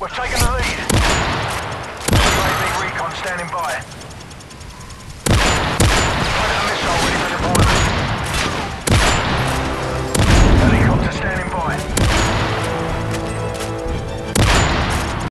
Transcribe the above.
We've taken the lead. UAV recon standing by.